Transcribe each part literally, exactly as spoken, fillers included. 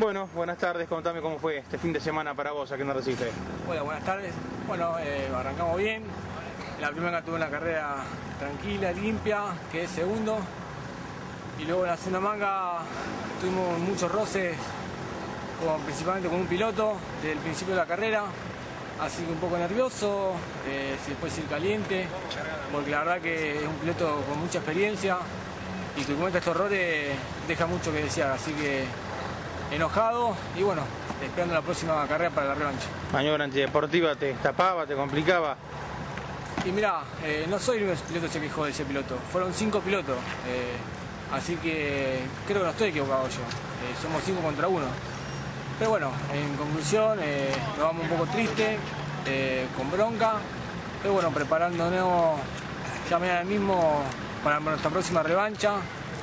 Bueno, buenas tardes, contame cómo fue este fin de semana para vos, aquí en Arrecife. Hola, buenas tardes. Bueno, eh, arrancamos bien. La primera tuve una carrera tranquila, limpia, quedé segundo. Y luego en la segunda manga tuvimos muchos roces, con, principalmente con un piloto desde el principio de la carrera. Así que un poco nervioso, eh, si después ir caliente, porque la verdad que es un piloto con mucha experiencia y que comete estos errores deja mucho que desear. Así que enojado y bueno, esperando la próxima carrera para la revancha. Maniobra antideportiva, ¿te tapaba, te complicaba? Y mirá, eh, no soy el único piloto que se quejó de ese piloto, fueron cinco pilotos, eh, así que creo que no estoy equivocado yo, eh, somos cinco contra uno. Pero bueno, en conclusión, eh, nos vamos un poco tristes, eh, con bronca, pero bueno, preparándonos ya mañana mismo para nuestra próxima revancha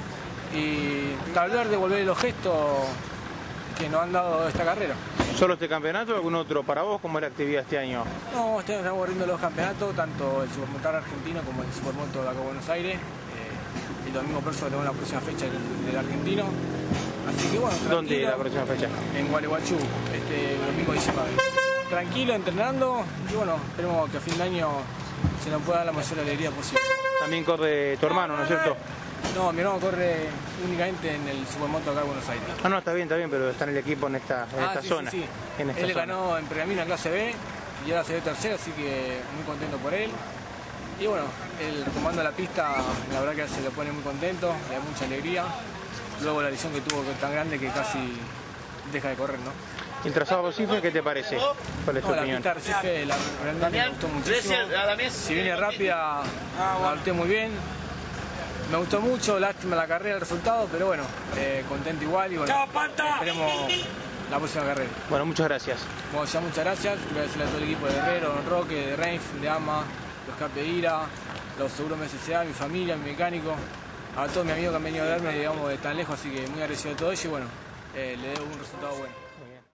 y tal vez devolver los gestos que nos han dado esta carrera. ¿Solo este campeonato o algún otro para vos? ¿Cómo es la actividad este año? No, este año estamos corriendo los campeonatos, tanto el Supermotor argentino como el Supermoto de acá de Buenos Aires. Eh, y los mismos persos que tenemos la próxima fecha del, del argentino. Así que bueno, tranquilo. ¿Dónde la próxima fecha? En Gualeguaychú, este domingo diecinueve. Tranquilo, entrenando y bueno, esperemos que a fin de año se nos pueda dar la mayor alegría posible. También corre tu hermano, ¿no es cierto? No, mi hermano corre únicamente en el Supermoto acá de Buenos Aires. Ah, no, está bien, está bien, pero está en el equipo en esta, en ah, esta sí, zona. Sí, sí. En esta él zona. ganó en Pergamino en clase B y ahora se dio tercero, así que muy contento por él. Y bueno, él tomando la pista, la verdad que se le pone muy contento, le da mucha alegría. Luego la lesión que tuvo que es tan grande que casi deja de correr, ¿no? ¿El trazado Arrecife qué te parece? ¿Cuál es tu no, la opinión? pista Arrecife la, realmente me gustó muchísimo. Si viene rápida, la adopté muy bien. Me gustó mucho, lástima la carrera, el resultado, pero bueno, eh, contento igual y bueno, esperemos la próxima carrera. Bueno, muchas gracias. Bueno, ya muchas gracias, quiero agradecerle a todo el equipo de Guerrero, Don Roque, de Reif, de Ama, los Cape de Ira, los seguros M S C A, mi familia, mi mecánico, a todos mis amigos que han venido a verme, digamos, de tan lejos, así que muy agradecido de todo ello y bueno, eh, le debo un resultado bueno.